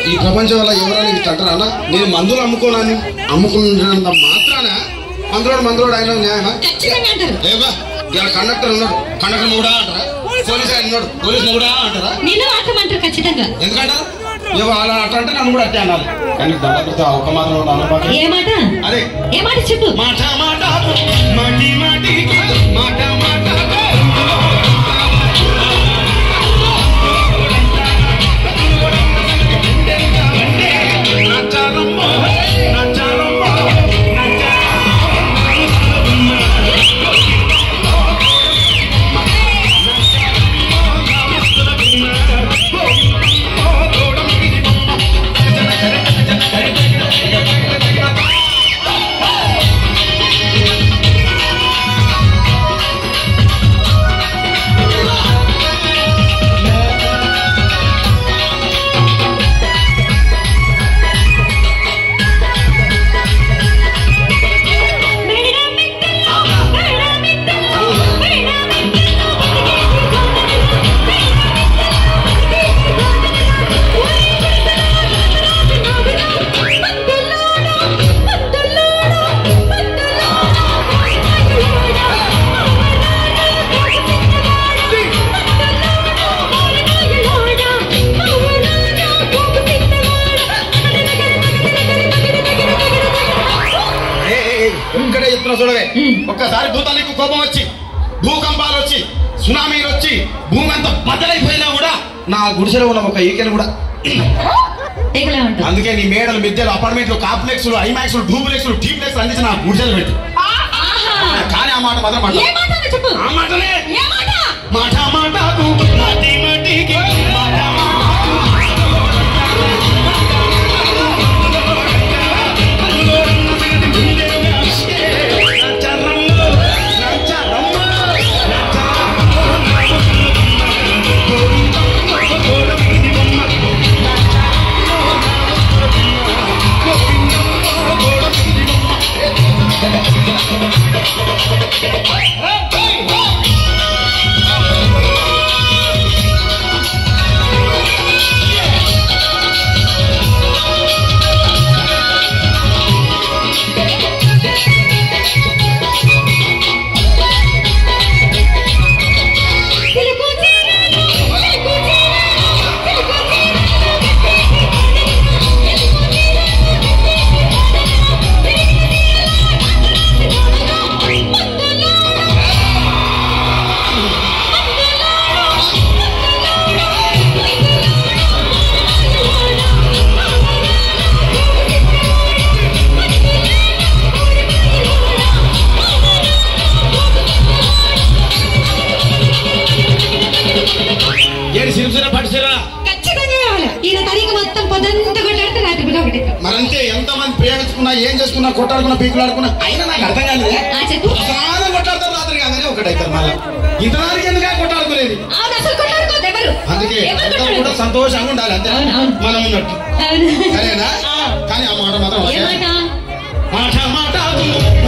ఈ ప్రపంచంలో ఎవరైనా ఇట్లా అంటారా అన్న? నేను మందులు అమ్ముకున్నంత మాత్రాన మందులోడు అయినా న్యాయమా? లేవా ఇలా కండక్టర్ ఉన్నాడు, కండక్టర్ కూడా అంటారా? పోలీసు ఆయన ఉన్నాడు, పోలీసు కూడా అంటారా? ఖచ్చితంగా ఎందుకంటారు? అలా అట్లా అంటే నన్ను కూడా అట్టే అనాలి. కానీ ఒక మాత్రం అదే ఏ మాట చెప్పు. మాట మాట మాటి మాటికి మాట మాట ఒక్కసారి భూతానికి కోపం వచ్చి భూకంపాలు వచ్చి సునామీలు వచ్చి భూమి అంతా బద్దలైపోయినా కూడా నా గుడిసెలో ఉన్న ఒక ఈకెను కూడా అందుకే నీ మేడలు మిద్దెలు అపార్ట్మెంట్లు కాంప్లెక్స్లు ఐమాక్స్లు డూప్లెక్స్లు టీప్లెక్స్ అందించి నా గుడిసెలు పెట్టి కానీ ఆ మాట మాత్రం ఆ మాటనే మాట మాట మరంతే ఎంతమంది ప్రేమించుకున్నా ఏం చేసుకున్నా కొట్టాడుకున్నా పీకులాడుకున్నా అయినా నాకు అర్థం కాలేదు. చాలా కొట్టాడుతారు రాత్రి కాగానే ఒకటైతారు మళ్ళీ ఇంతదానికి ఎందుకు కొట్టాడుకోలేదు. అందుకే కూడా సంతోషంగా ఉండాలి అంతే మనం ఉన్నట్టు సరేనా. కానీ ఆ మాట మాత్రం మాట మాట